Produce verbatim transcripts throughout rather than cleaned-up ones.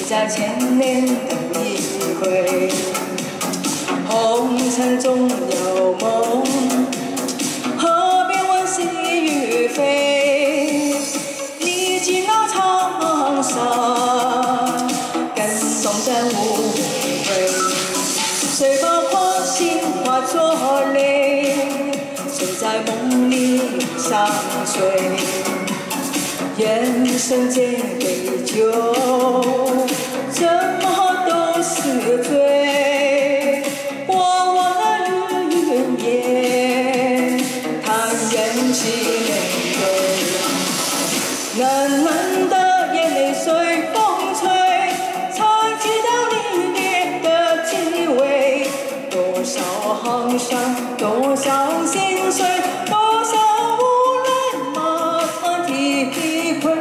在千年等一回。红尘中有梦，何必问是与非？历经了沧桑，感动的无悔。谁把花心化作泪？谁在梦里相随？眼神间杯酒，怎么都是醉。我忘了云烟，叹人情面对。冷冷的眼泪随风吹，才知道离别的滋味。多少行伤，多少心碎，多少无奈慢体会。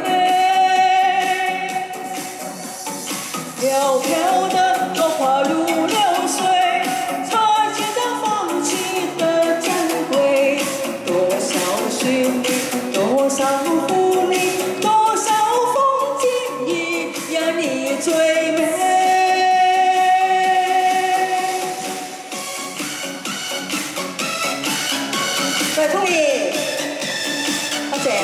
飘飘的落花如流水，才知道放弃的珍贵。多少寻觅，多少负离，多少风景一样你最美。来，通理，多谢。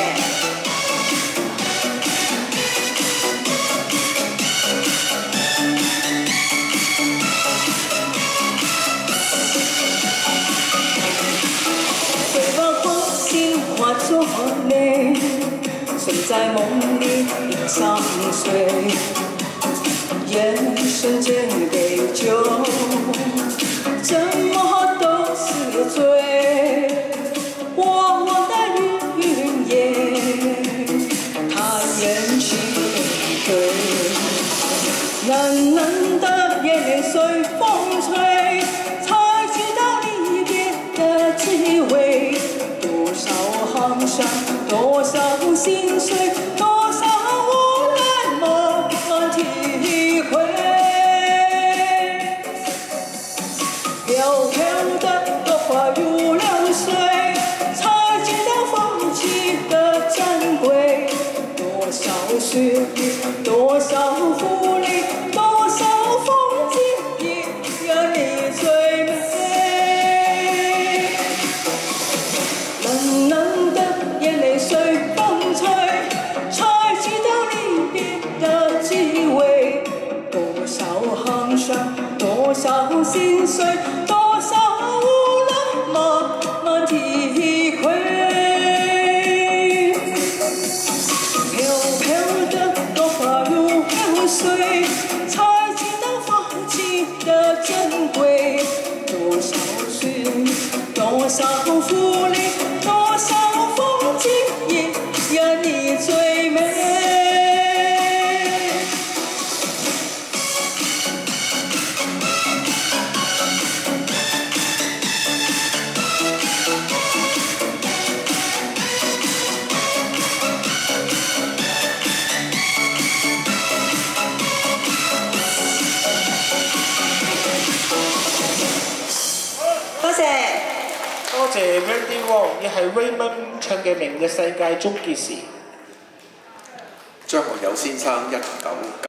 化作泪，谁在梦里相随？眼神间杯酒，怎么都是醉。我忘了云烟，叹人情对。冷冷的眼泪随风吹，才知道离别的滋味。多少行伤，多少心碎，多少无奈慢慢体会。飘飘的落花如流水，才知道放弃的珍贵。多少寻觅，多少负离，多少风景一样你最美。冷冷的眼泪随风吹，才知道离别的滋味。多少行伤，多少心碎，多少无奈慢慢体会。飘飘的落花如流水，才知道放弃的珍贵。多少寻觅，多少负离，多少风景一样你最美。多謝。 多謝 Randy Wong，亦係 Raymond 唱嘅《明日世界終結時》。 張學友先生一九。